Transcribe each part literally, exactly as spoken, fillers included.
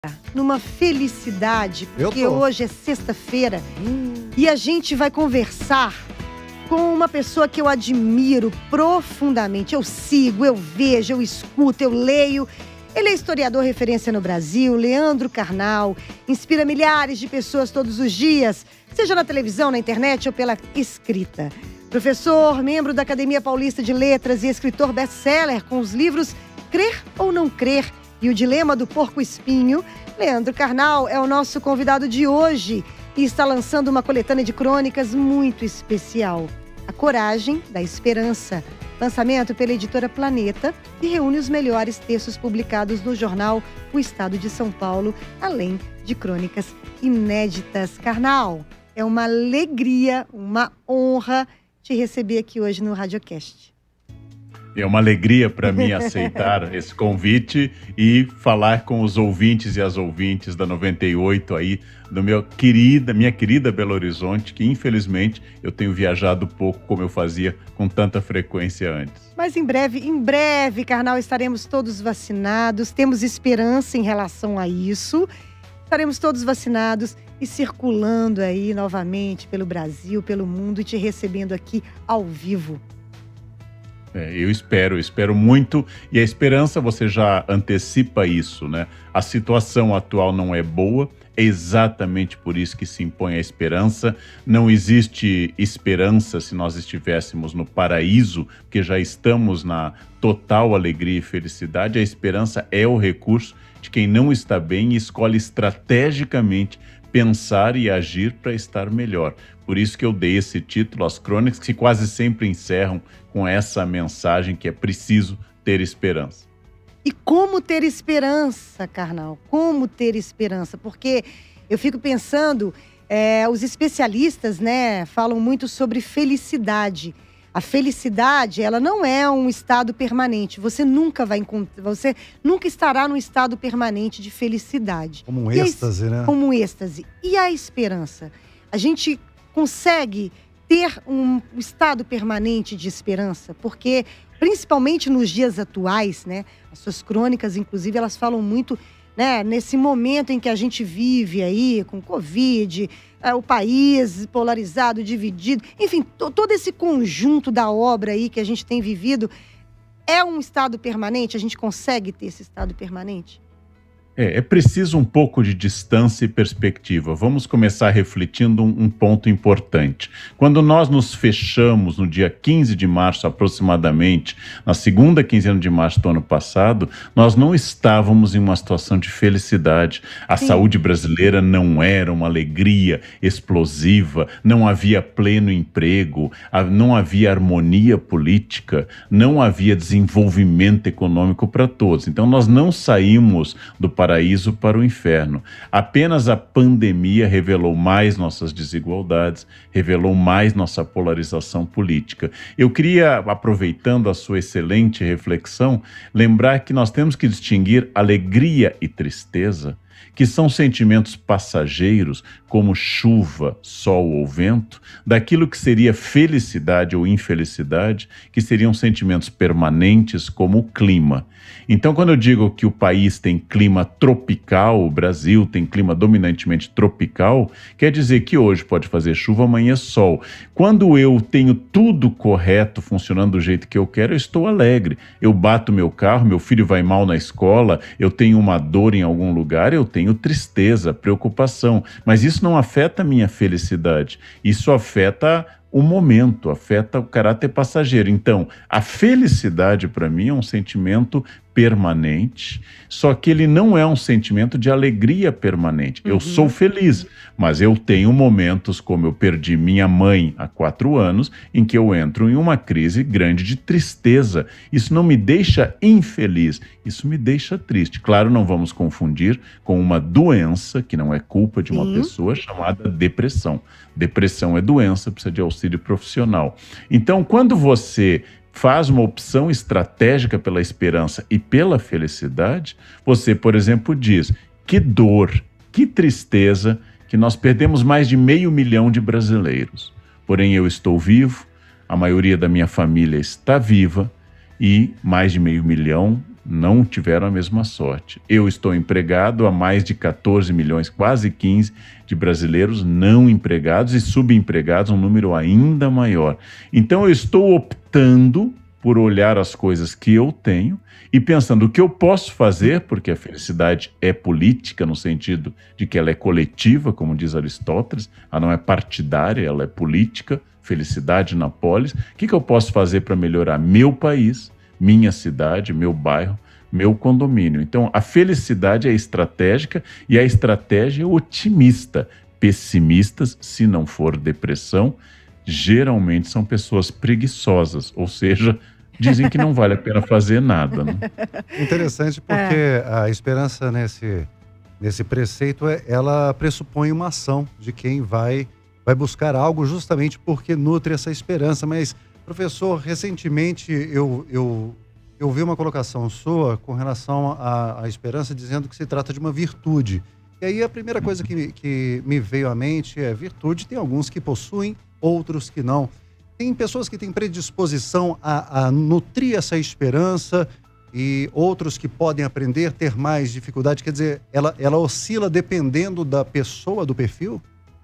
Numa felicidade, Eu porque tô. hoje é sexta-feira Hum. e a gente vai conversar com uma pessoa que eu admiro profundamente. Eu sigo, eu vejo, eu escuto, eu leio. Ele é historiador referência no Brasil, Leandro Carnal, inspira milhares de pessoas todos os dias, seja na televisão, na internet ou pela escrita. Professor, membro da Academia Paulista de Letras e escritor best-seller com os livros Crer ou Não Crer e O Dilema do Porco-Espinho, Leandro Carnal é o nosso convidado de hoje e está lançando uma coletânea de crônicas muito especial. A Coragem da Esperança, lançamento pela editora Planeta, que reúne os melhores textos publicados no jornal O Estado de São Paulo, além de crônicas inéditas. Carnal, é uma alegria, uma honra te receber aqui hoje no Radiocast. É uma alegria para mim aceitar esse convite e falar com os ouvintes e as ouvintes da noventa e oito aí, do meu querida, minha querida Belo Horizonte, que infelizmente eu tenho viajado pouco como eu fazia com tanta frequência antes. Mas em breve, em breve, Carnal, estaremos todos vacinados, temos esperança em relação a isso. Estaremos todos vacinados e circulando aí novamente pelo Brasil, pelo mundo e te recebendo aqui ao vivo. É, eu espero, eu espero muito, e a esperança, você já antecipa isso, né? A situação atual não é boa, é exatamente por isso que se impõe a esperança. Não existe esperança se nós estivéssemos no paraíso, porque já estamos na total alegria e felicidade. A esperança é o recurso de quem não está bem e escolhe estrategicamente pensar e agir para estar melhor. Por isso que eu dei esse título às crônicas, que quase sempre encerram com essa mensagem que é preciso ter esperança. E como ter esperança, Carnal? Como ter esperança? Porque eu fico pensando, é, os especialistas, né, falam muito sobre felicidade. A felicidade, ela não é um estado permanente. Você nunca vai encontrar, você nunca estará num estado permanente de felicidade. Como um êxtase, a, né? Como um êxtase. E a esperança? A gente consegue ter um estado permanente de esperança? Porque, principalmente nos dias atuais, né, as suas crônicas, inclusive, elas falam muito, né, nesse momento em que a gente vive aí, com Covid, é, o país polarizado, dividido, enfim, to, todo esse conjunto da obra aí que a gente tem vivido, é um estado permanente? A gente consegue ter esse estado permanente? É, é preciso um pouco de distância e perspectiva. Vamos começar refletindo um, um ponto importante. Quando nós nos fechamos no dia quinze de março, aproximadamente, na segunda quinzena de março do ano passado, nós não estávamos em uma situação de felicidade. A Sim. saúde brasileira não era uma alegria explosiva, não havia pleno emprego, não havia harmonia política, não havia desenvolvimento econômico para todos. Então nós não saímos do paraíso para o inferno. Apenas a pandemia revelou mais nossas desigualdades, revelou mais nossa polarização política. Eu queria, aproveitando a sua excelente reflexão, lembrar que nós temos que distinguir alegria e tristeza, que são sentimentos passageiros, como chuva, sol ou vento, daquilo que seria felicidade ou infelicidade, que seriam sentimentos permanentes, como o clima. Então, quando eu digo que o país tem clima tropical, o Brasil tem clima dominantemente tropical, quer dizer que hoje pode fazer chuva, amanhã sol. Quando eu tenho tudo correto, funcionando do jeito que eu quero, eu estou alegre. Eu bato meu carro, meu filho vai mal na escola, eu tenho uma dor em algum lugar, eu tenho tristeza, preocupação. Mas isso não afeta a minha felicidade. Isso afeta o momento, afeta o caráter passageiro. Então, a felicidade para mim é um sentimento permanente, só que ele não é um sentimento de alegria permanente. Eu Uhum. sou feliz, mas eu tenho momentos, como eu perdi minha mãe há quatro anos, em que eu entro em uma crise grande de tristeza. Isso não me deixa infeliz, isso me deixa triste. Claro, não vamos confundir com uma doença, que não é culpa de uma Sim. pessoa, chamada depressão. Depressão é doença, precisa de auxílio profissional. Então, quando você faz uma opção estratégica pela esperança e pela felicidade, você, por exemplo, diz: que dor, que tristeza que nós perdemos mais de meio milhão de brasileiros. Porém, eu estou vivo, a maioria da minha família está viva e mais de meio milhão não tiveram a mesma sorte. Eu estou empregado, há mais de quatorze milhões, quase quinze, de brasileiros não empregados e subempregados, um número ainda maior. Então eu estou optando por olhar as coisas que eu tenho e pensando o que eu posso fazer, porque a felicidade é política, no sentido de que ela é coletiva, como diz Aristóteles, ela não é partidária, ela é política, felicidade na polis. O que, que eu posso fazer para melhorar meu país, minha cidade, meu bairro, meu condomínio? Então, a felicidade é estratégica e a estratégia é otimista. Pessimistas, se não for depressão, geralmente são pessoas preguiçosas, ou seja, dizem que não vale a pena fazer nada. Né? Interessante porque é. a esperança nesse, nesse preceito, é, ela pressupõe uma ação de quem vai, vai buscar algo justamente porque nutre essa esperança. Mas, professor, recentemente eu, eu, eu vi uma colocação sua com relação à, à esperança, dizendo que se trata de uma virtude. E aí a primeira coisa que, que me veio à mente é virtude. Tem alguns que possuem, outros que não. Tem pessoas que têm predisposição a, a nutrir essa esperança e outros que podem aprender a ter mais dificuldade. Quer dizer, ela, ela oscila dependendo da pessoa, do perfil?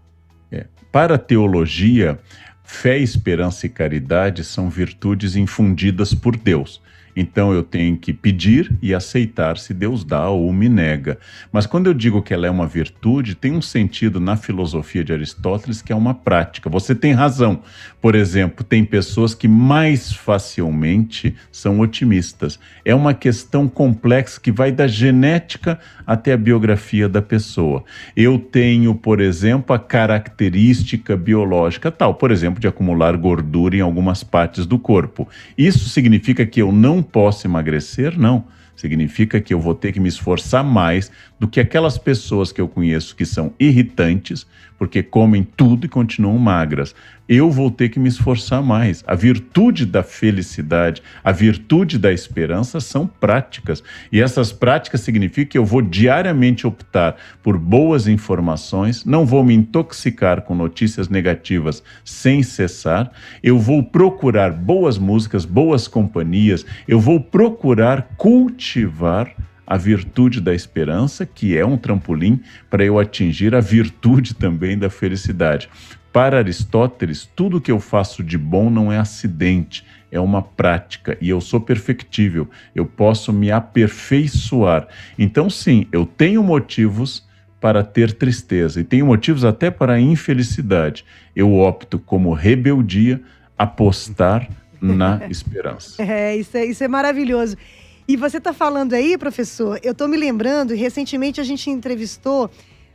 É. Para a teologia, fé, esperança e caridade são virtudes infundidas por Deus. Então eu tenho que pedir e aceitar se Deus dá ou me nega. Mas quando eu digo que ela é uma virtude, tem um sentido na filosofia de Aristóteles que é uma prática. Você tem razão. Por exemplo, tem pessoas que mais facilmente são otimistas. É uma questão complexa que vai da genética até a biografia da pessoa. Eu tenho, por exemplo, a característica biológica tal, por exemplo, de acumular gordura em algumas partes do corpo. Isso significa que eu não posso emagrecer? Não. Significa que eu vou ter que me esforçar mais do que aquelas pessoas que eu conheço que são irritantes, porque comem tudo e continuam magras. Eu vou ter que me esforçar mais. A virtude da felicidade, a virtude da esperança são práticas. E essas práticas significam que eu vou diariamente optar por boas informações, não vou me intoxicar com notícias negativas sem cessar, eu vou procurar boas músicas, boas companhias, eu vou procurar cultivar a virtude da esperança, que é um trampolim para eu atingir a virtude também da felicidade. Para Aristóteles, tudo que eu faço de bom não é acidente, é uma prática, e eu sou perfectível, eu posso me aperfeiçoar. Então, sim, eu tenho motivos para ter tristeza, e tenho motivos até para a infelicidade. Eu opto, como rebeldia, apostar na esperança. É, isso é, isso é maravilhoso. E você está falando aí, professor, eu estou me lembrando, recentemente a gente entrevistou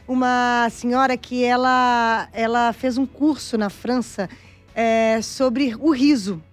uma senhora que ela, ela fez um curso na França é, sobre o riso.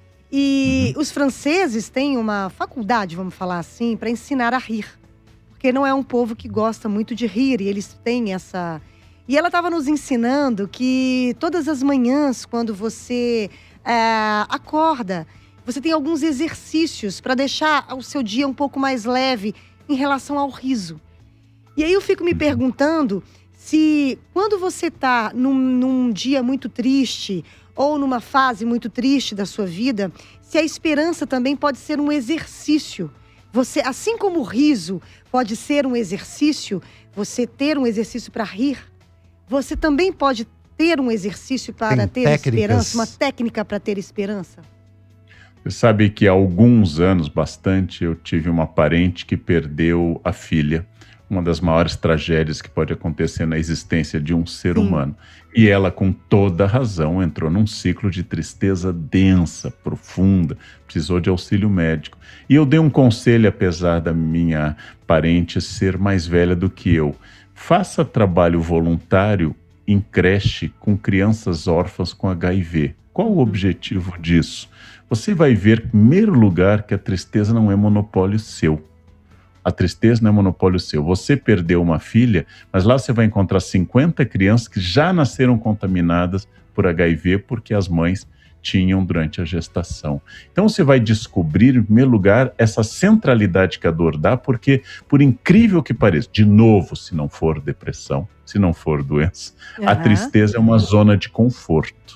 E uhum. os franceses têm uma faculdade, vamos falar assim, para ensinar a rir. Porque não é um povo que gosta muito de rir, e eles têm essa... E ela estava nos ensinando que todas as manhãs, quando você é, acorda, você tem alguns exercícios para deixar o seu dia um pouco mais leve em relação ao riso. E aí eu fico me perguntando se quando você está num, num dia muito triste ou numa fase muito triste da sua vida, se a esperança também pode ser um exercício. Você, assim como o riso pode ser um exercício, você ter um exercício para rir, você também pode ter um exercício para Tem ter técnicas. esperança, uma técnica para ter esperança? Você sabe que há alguns anos, bastante, eu tive uma parente que perdeu a filha, uma das maiores tragédias que pode acontecer na existência de um ser Sim. humano. E ela, com toda razão, entrou num ciclo de tristeza densa, profunda, precisou de auxílio médico. E eu dei um conselho, apesar da minha parente ser mais velha do que eu. Faça trabalho voluntário em creche com crianças órfãs com H I V. Qual o objetivo disso? Você vai ver, em primeiro lugar, que a tristeza não é monopólio seu. A tristeza não é monopólio seu. Você perdeu uma filha, mas lá você vai encontrar cinquenta crianças que já nasceram contaminadas por H I V porque as mães tinham durante a gestação. Então você vai descobrir, em primeiro lugar, essa centralidade que a dor dá, porque, por incrível que pareça, de novo, se não for depressão, se não for doença, Uhum. a tristeza é uma zona de conforto.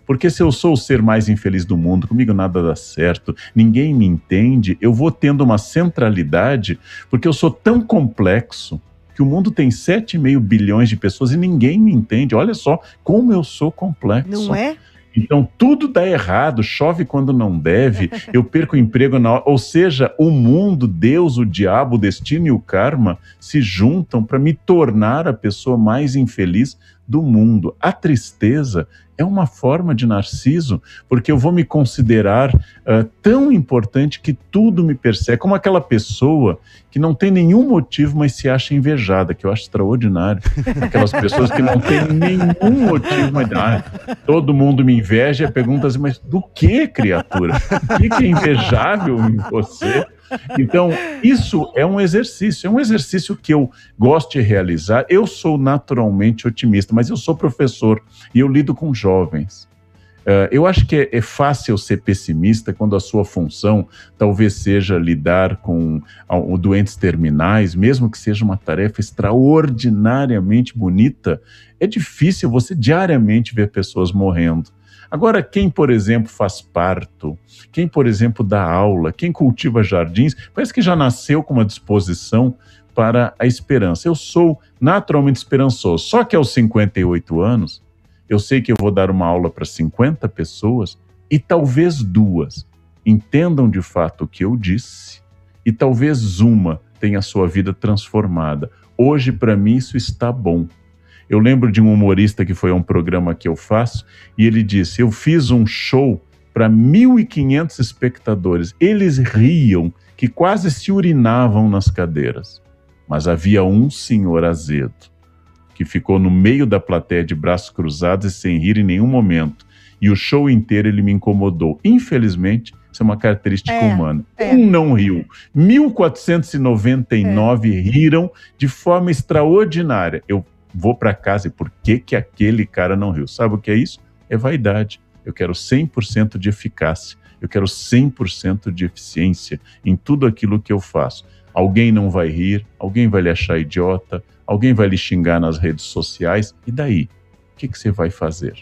Porque se eu sou o ser mais infeliz do mundo, comigo nada dá certo, ninguém me entende, eu vou tendo uma centralidade, porque eu sou tão complexo, que o mundo tem sete vírgula cinco bilhões de pessoas e ninguém me entende. Olha só como eu sou complexo. Não é? Então, tudo dá errado, chove quando não deve, eu perco o emprego na hora. Ou seja, o mundo, Deus, o diabo, o destino e o karma se juntam para me tornar a pessoa mais infeliz do mundo. A tristeza é uma forma de narciso, porque eu vou me considerar uh, tão importante que tudo me persegue, como aquela pessoa que não tem nenhum motivo, mas se acha invejada, que eu acho extraordinário. Aquelas pessoas que não têm nenhum motivo, mas ah, todo mundo me inveja, e pergunta assim, mas do que, criatura? O que é invejável em você? Então, isso é um exercício, é um exercício que eu gosto de realizar. Eu sou naturalmente otimista, mas eu sou professor e eu lido com jovens. Uh, eu acho que é, é fácil ser pessimista quando a sua função talvez seja lidar com uh, doentes terminais, mesmo que seja uma tarefa extraordinariamente bonita. É difícil você diariamente ver pessoas morrendo. Agora, quem, por exemplo, faz parto, quem, por exemplo, dá aula, quem cultiva jardins, parece que já nasceu com uma disposição para a esperança. Eu sou naturalmente esperançoso, só que aos cinquenta e oito anos, eu sei que eu vou dar uma aula para cinquenta pessoas e talvez duas entendam de fato o que eu disse e talvez uma tenha a sua vida transformada. Hoje, para mim, isso está bom. Eu lembro de um humorista que foi a um programa que eu faço e ele disse, eu fiz um show para mil e quinhentos espectadores. Eles riam que quase se urinavam nas cadeiras. Mas havia um senhor azedo que ficou no meio da plateia de braços cruzados e sem rir em nenhum momento. E o show inteiro ele me incomodou. Infelizmente, isso é uma característica é, humana. É. Um não riu. mil quatrocentos e noventa e nove é. riram de forma extraordinária. Eu vou para casa e por que que aquele cara não riu? Sabe o que é isso? É vaidade. Eu quero cem por cento de eficácia. Eu quero cem por cento de eficiência em tudo aquilo que eu faço. Alguém não vai rir, alguém vai lhe achar idiota, alguém vai lhe xingar nas redes sociais. E daí? O que que você vai fazer?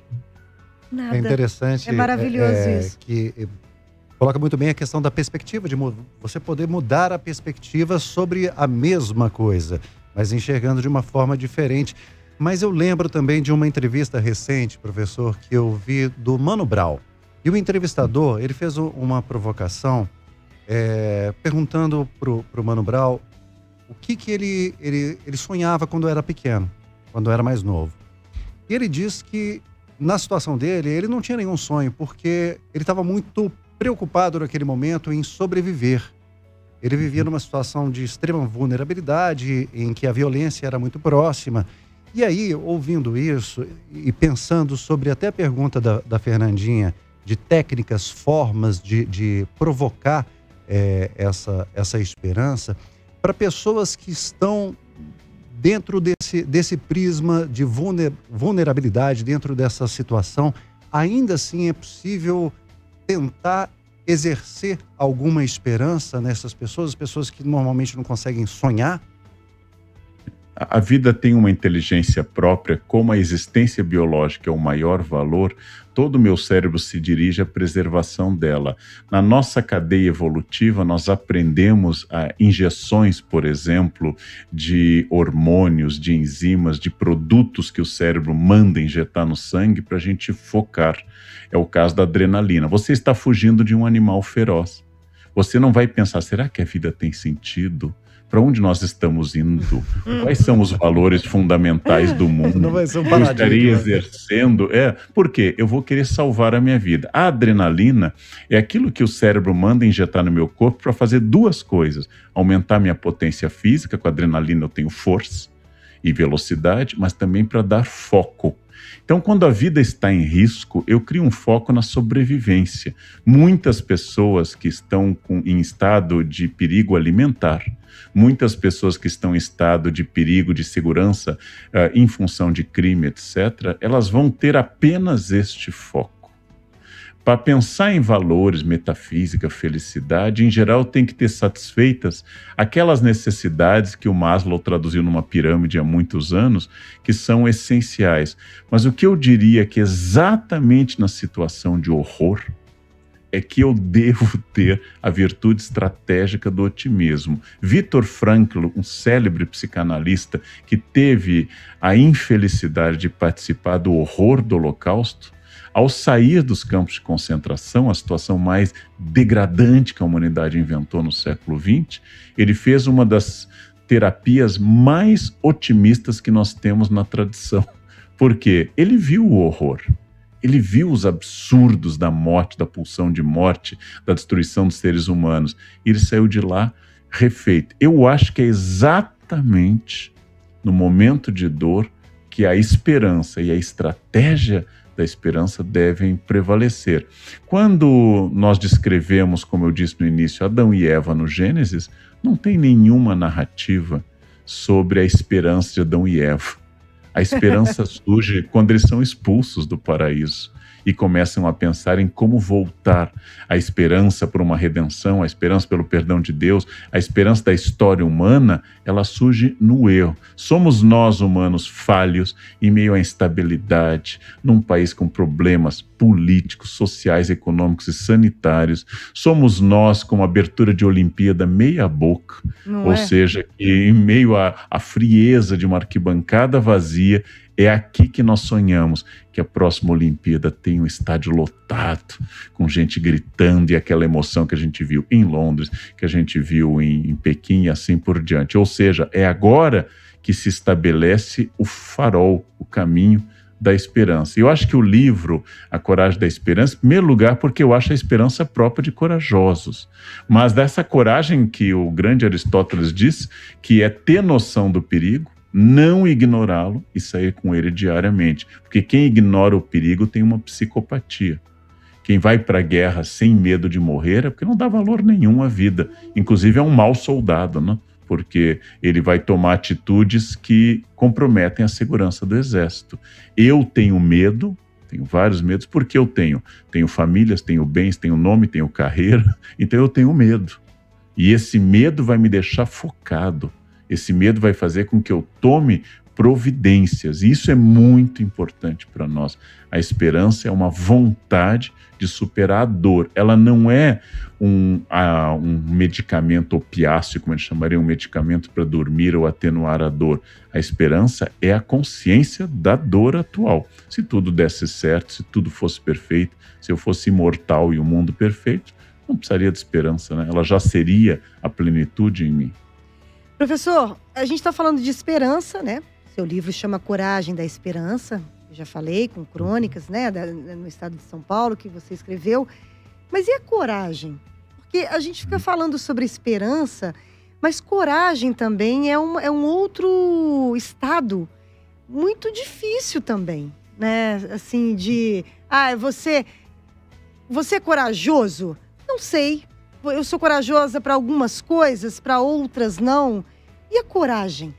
Nada. É interessante. É maravilhoso é, isso. Que é, coloca muito bem a questão da perspectiva, de você poder mudar a perspectiva sobre a mesma coisa, mas enxergando de uma forma diferente. Mas eu lembro também de uma entrevista recente, professor, que eu vi do Mano Brown. E o entrevistador, ele fez uma provocação, é, perguntando pro, pro Mano Brown o que que ele, ele, ele sonhava quando era pequeno, quando era mais novo. E ele disse que, na situação dele, ele não tinha nenhum sonho, porque ele estava muito preocupado naquele momento em sobreviver. Ele vivia numa situação de extrema vulnerabilidade, em que a violência era muito próxima. E aí, ouvindo isso e pensando sobre até a pergunta da, da Fernandinha, de técnicas, formas de, de provocar é, essa, essa esperança, para pessoas que estão dentro desse, desse prisma de vulner, vulnerabilidade, dentro dessa situação, ainda assim é possível tentar exercer alguma esperança nessas pessoas, as pessoas que normalmente não conseguem sonhar? A vida tem uma inteligência própria, como a existência biológica é o maior valor, todo o meu cérebro se dirige à preservação dela. Na nossa cadeia evolutiva, nós aprendemos a injeções, por exemplo, de hormônios, de enzimas, de produtos que o cérebro manda injetar no sangue para a gente focar. É o caso da adrenalina. Você está fugindo de um animal feroz. Você não vai pensar, será que a vida tem sentido? Para onde nós estamos indo? Quais são os valores fundamentais do mundo? Não vai ser um eu estaria exercendo? É, por quê? Eu vou querer salvar a minha vida. A adrenalina é aquilo que o cérebro manda injetar no meu corpo para fazer duas coisas. Aumentar minha potência física, com a adrenalina eu tenho força e velocidade, mas também para dar foco. Então, quando a vida está em risco, eu crio um foco na sobrevivência. Muitas pessoas que estão com, em estado de perigo alimentar, muitas pessoas que estão em estado de perigo de segurança uh, em função de crime, etcétera, elas vão ter apenas este foco. Para pensar em valores, metafísica, felicidade, em geral tem que ter satisfeitas aquelas necessidades que o Maslow traduziu numa pirâmide há muitos anos, que são essenciais. Mas o que eu diria que exatamente na situação de horror é que eu devo ter a virtude estratégica do otimismo. Viktor Frankl, um célebre psicanalista que teve a infelicidade de participar do horror do Holocausto, ao sair dos campos de concentração, a situação mais degradante que a humanidade inventou no século vinte, ele fez uma das terapias mais otimistas que nós temos na tradição. Porque ele viu o horror, ele viu os absurdos da morte, da pulsão de morte, da destruição dos seres humanos. E ele saiu de lá refeito. Eu acho que é exatamente no momento de dor que a esperança e a estratégia da esperança devem prevalecer. Quando nós descrevemos, como eu disse no início, Adão e Eva no Gênesis, não tem nenhuma narrativa sobre a esperança de Adão e Eva. A esperança surge quando eles são expulsos do paraíso e começam a pensar em como voltar. A esperança por uma redenção, a esperança pelo perdão de Deus, a esperança da história humana, ela surge no erro. Somos nós, humanos, falhos em meio à instabilidade, num país com problemas políticos, sociais, econômicos e sanitários. Somos nós com uma abertura de Olimpíada meia boca, Não ou é? seja, que em meio à, à frieza de uma arquibancada vazia, é aqui que nós sonhamos que a próxima Olimpíada tenha um estádio lotado, com gente gritando e aquela emoção que a gente viu em Londres, que a gente viu em, em Pequim e assim por diante. Ou seja, é agora que se estabelece o farol, o caminho da esperança. Eu acho que o livro A Coragem da Esperança, em primeiro lugar, porque eu acho a esperança própria de corajosos. Mas dessa coragem que o grande Aristóteles diz, que é ter noção do perigo, não ignorá-lo e sair com ele diariamente. Porque quem ignora o perigo tem uma psicopatia. Quem vai para a guerra sem medo de morrer é porque não dá valor nenhum à vida. Inclusive é um mau soldado, né? Porque ele vai tomar atitudes que comprometem a segurança do exército. Eu tenho medo, tenho vários medos, porque eu tenho. Tenho famílias, tenho bens, tenho nome, tenho carreira, então eu tenho medo. E esse medo vai me deixar focado. Esse medo vai fazer com que eu tome providências. E isso é muito importante para nós. A esperança é uma vontade de superar a dor. Ela não é um, a, um medicamento opiáceo, como a gente chamaria, um medicamento para dormir ou atenuar a dor. A esperança é a consciência da dor atual. Se tudo desse certo, se tudo fosse perfeito, se eu fosse imortal e o mundo perfeito, não precisaria de esperança, né? Ela já seria a plenitude em mim. Professor, a gente está falando de esperança, né? Seu livro chama Coragem da Esperança. Eu já falei com crônicas, né? Da, no estado de São Paulo, que você escreveu. Mas e a coragem? Porque a gente fica falando sobre esperança, mas coragem também é um, é um outro estado muito difícil também, né? Assim, de... Ah, você... Você é corajoso? Não sei. Eu sou corajosa para algumas coisas, para outras não. E a coragem?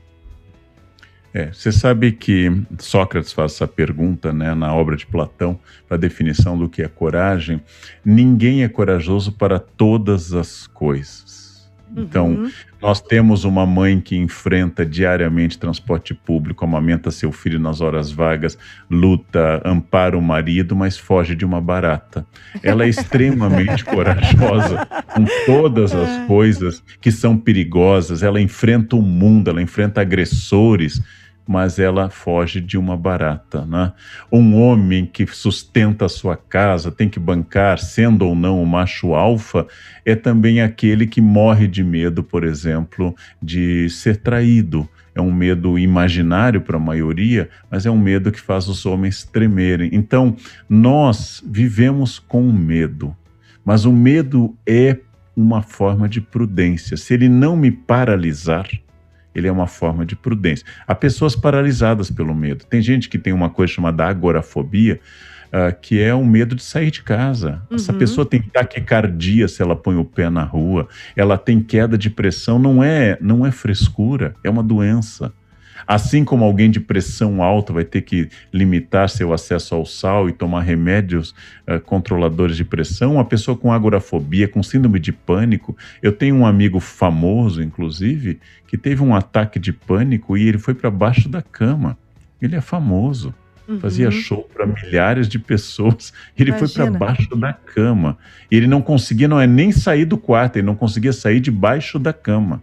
É, você sabe que Sócrates faz essa pergunta, né, na obra de Platão, para a definição do que é coragem. Ninguém é corajoso para todas as coisas. Então, Uhum. nós temos uma mãe que enfrenta diariamente transporte público, amamenta seu filho nas horas vagas, luta, ampara o marido, mas foge de uma barata. Ela é extremamente corajosa com todas as coisas que são perigosas. Ela enfrenta o mundo, ela enfrenta agressores, mas ela foge de uma barata, né? Um homem que sustenta a sua casa, tem que bancar, sendo ou não o macho alfa, é também aquele que morre de medo, por exemplo, de ser traído. É um medo imaginário para a maioria, mas é um medo que faz os homens tremerem. Então, nós vivemos com medo, mas o medo é uma forma de prudência. Se ele não me paralisar, ele é uma forma de prudência. Há pessoas paralisadas pelo medo. Tem gente que tem uma coisa chamada agorafobia, uh, que é o medo de sair de casa. Uhum. Essa pessoa tem taquicardia se ela põe o pé na rua, ela tem queda de pressão. Não é, não é frescura, é uma doença. Assim como alguém de pressão alta vai ter que limitar seu acesso ao sal e tomar remédios uh, controladores de pressão, uma pessoa com agorafobia, com síndrome de pânico. Eu tenho um amigo famoso, inclusive, que teve um ataque de pânico e ele foi para baixo da cama. Ele é famoso. Uhum. Fazia show para milhares de pessoas. Ele Imagina. foi para baixo da cama. Ele não conseguia, não é nem sair do quarto, ele não conseguia sair debaixo da cama.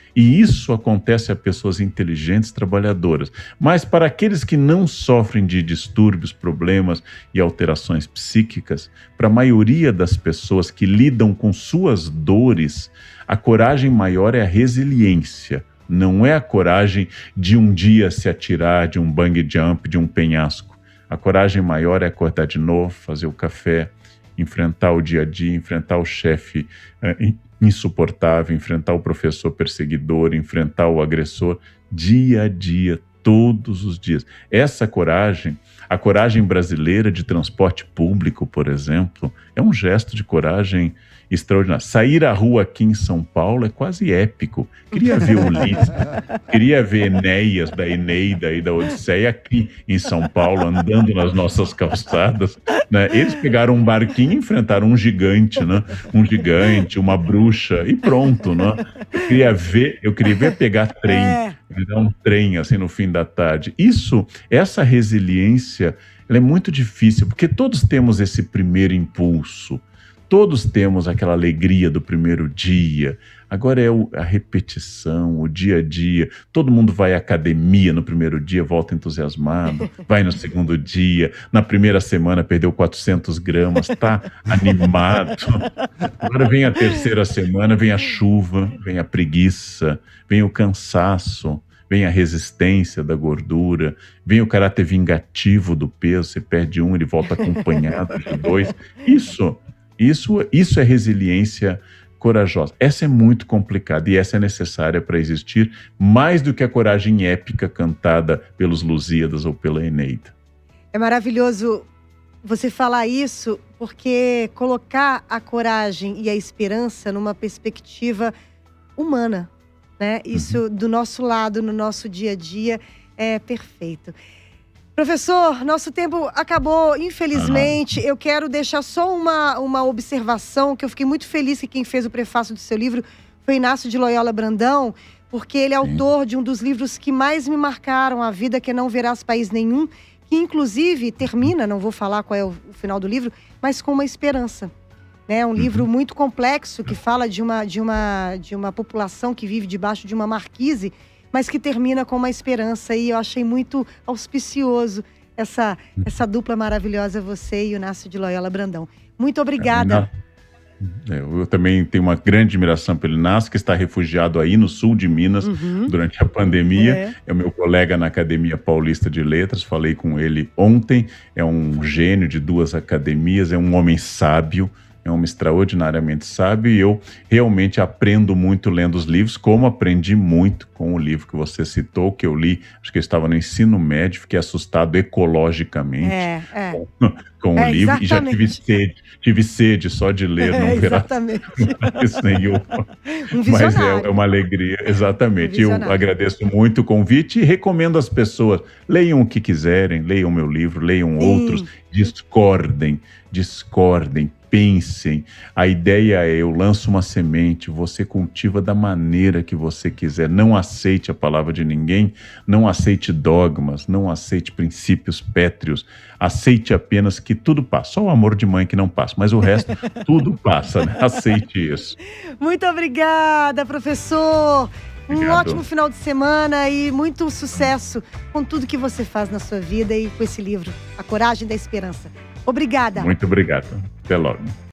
E isso acontece a pessoas inteligentes, trabalhadoras. Mas para aqueles que não sofrem de distúrbios, problemas e alterações psíquicas, para a maioria das pessoas que lidam com suas dores, a coragem maior é a resiliência. Não é a coragem de um dia se atirar de um bungee jump, de um penhasco. A coragem maior é acordar de novo, fazer o café, enfrentar o dia a dia, enfrentar o chefe é, insuportável, enfrentar o professor perseguidor, enfrentar o agressor, dia a dia, todos os dias. Essa coragem, a coragem brasileira de transporte público, por exemplo, é um gesto de coragem extraordinário. Sair à rua aqui em São Paulo é quase épico. Queria ver Ulisses, queria ver Enéas da Eneida e da Odisseia aqui em São Paulo, andando nas nossas calçadas, né? Eles pegaram um barquinho e enfrentaram um gigante, né? Um gigante, uma bruxa e pronto, né? Eu queria ver, eu queria ver pegar trem, É. pegar um trem assim no fim da tarde. Isso, essa resiliência, ela é muito difícil, porque todos temos esse primeiro impulso. Todos temos aquela alegria do primeiro dia. Agora é o, a repetição, o dia a dia. Todo mundo vai à academia no primeiro dia, volta entusiasmado. Vai no segundo dia. Na primeira semana perdeu quatrocentos gramas, está animado. Agora vem a terceira semana, vem a chuva, vem a preguiça, vem o cansaço, vem a resistência da gordura, vem o caráter vingativo do peso. Você perde um, ele volta acompanhado de dois. Isso... Isso, isso é resiliência corajosa. Essa é muito complicada e essa é necessária para existir mais do que a coragem épica cantada pelos Lusíadas ou pela Eneida. É maravilhoso você falar isso, porque colocar a coragem e a esperança numa perspectiva humana, né? Isso uhum. do nosso lado, no nosso dia a dia, é perfeito. Professor, nosso tempo acabou, infelizmente. Eu quero deixar só uma, uma observação, que eu fiquei muito feliz que quem fez o prefácio do seu livro foi Inácio de Loyola Brandão, porque ele é Sim. autor de um dos livros que mais me marcaram a vida, que é Não Verás País Nenhum, que inclusive termina, não vou falar qual é o, o final do livro, mas com uma esperança. É um livro muito complexo, que fala de uma, de, uma, de uma população que vive debaixo de uma marquise, mas que termina com uma esperança, e eu achei muito auspicioso essa, essa dupla maravilhosa, você e o Inácio de Loyola Brandão. Muito obrigada. É, eu também tenho uma grande admiração pelo Inácio, que está refugiado aí no sul de Minas uhum. durante a pandemia. É. é o meu colega na Academia Paulista de Letras, falei com ele ontem. É um gênio de duas academias, é um homem sábio, é um homem extraordinariamente sábio, e eu realmente aprendo muito lendo os livros, como aprendi muito com o livro que você citou, que eu li, acho que eu estava no ensino médio, fiquei assustado ecologicamente é, é. com, com é, o livro, exatamente. e já tive sede, tive sede só de ler, é, não verá mais nenhum. Um Mas é, é uma alegria, exatamente. Um eu agradeço muito o convite e recomendo às pessoas, leiam o que quiserem, leiam meu livro, leiam Sim. outros, discordem, discordem, pensem. A ideia é, eu lanço uma semente, você cultiva da maneira que você quiser. Não aceite a palavra de ninguém, não aceite dogmas, não aceite princípios pétreos. Aceite apenas que tudo passa. Só o amor de mãe que não passa, mas o resto, tudo passa, né? Aceite isso. Muito obrigada, professor. Obrigado. Um ótimo final de semana e muito sucesso com tudo que você faz na sua vida e com esse livro, A Coragem da Esperança. Obrigada. Muito obrigado. Até logo.